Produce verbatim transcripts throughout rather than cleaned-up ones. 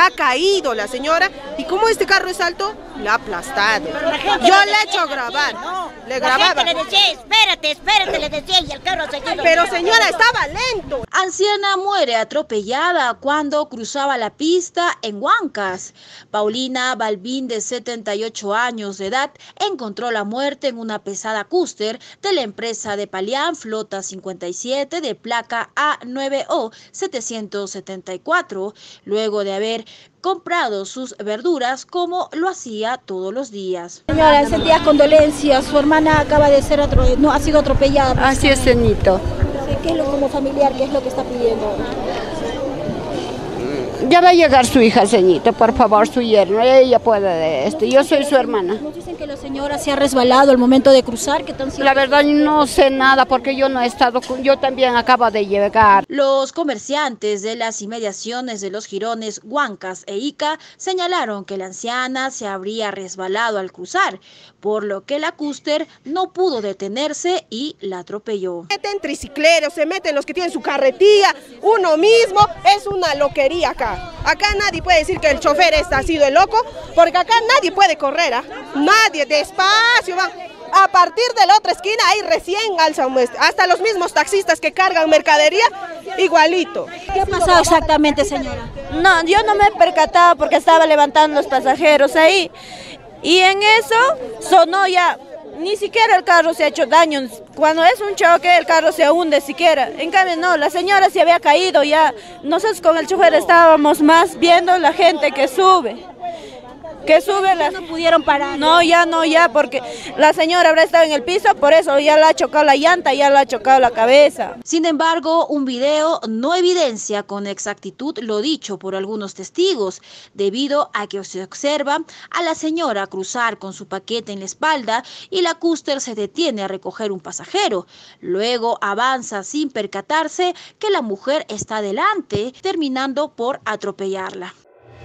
ha caído la señora y como este carro es alto, le ha aplastado. Yo le he hecho grabar, le grababa. Le decía, espérate, espérate, le decía, y el carro seguido. Pero señora, estaba lento. Anciana muere atropellada cuando cruzaba la pista en Huancas. Paulina Balbín, de setenta y ocho años de edad, encontró la muerte en una pesada cúster de la empresa de Palián Flota cincuenta y siete de placa A nueve O setecientos setenta y cuatro, luego de haber comprado sus verduras como lo hacía todos los días. Señora, sentía condolencias, su hermana acaba de ser atro... no ha sido atropellada. Así es, Cenito. ¿Qué es lo como familiar, qué es lo que está pidiendo? Ya va a llegar su hija, Ceñito, por favor, su yerno, ella puede de esto, yo soy su hermana. Nos dicen que la señora se ha resbalado al momento de cruzar, ¿qué tan cierto? La verdad no sé nada porque yo no he estado, con... yo también acabo de llegar. Los comerciantes de las inmediaciones de los jirones Huancas e Ica señalaron que la anciana se habría resbalado al cruzar, por lo que la cúster no pudo detenerse y la atropelló. Se meten tricicleros, se meten los que tienen su carretilla, uno mismo, es una loquería acá. Acá nadie puede decir que el chofer este ha sido el loco, porque acá nadie puede correr, ¿eh? Nadie, despacio, van. A partir de la otra esquina ahí recién alza un este. Hasta los mismos taxistas que cargan mercadería, igualito. ¿Qué ha pasado exactamente, señora? No, yo no me he percatado porque estaba levantando los pasajeros ahí. Y en eso sonó ya, ni siquiera el carro se ha hecho daño. Cuando es un choque el carro se hunde siquiera. En cambio no, la señora se había caído ya. Nosotros con el chofer estábamos más viendo la gente que sube. Que sube las... No pudieron parar. No, ya no, ya, porque la señora habrá estado en el piso, por eso ya le ha chocado la llanta, ya le ha chocado la cabeza. Sin embargo, un video no evidencia con exactitud lo dicho por algunos testigos, debido a que se observa a la señora cruzar con su paquete en la espalda y la cúster se detiene a recoger un pasajero. Luego avanza sin percatarse que la mujer está delante, terminando por atropellarla.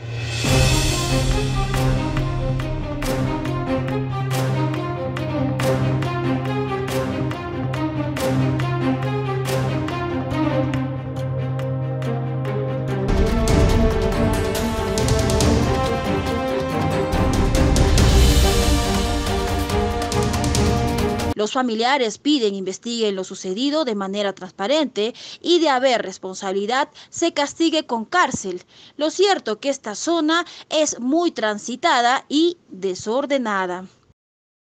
Los familiares piden investiguen lo sucedido de manera transparente y de haber responsabilidad se castigue con cárcel. Lo cierto que esta zona es muy transitada y desordenada.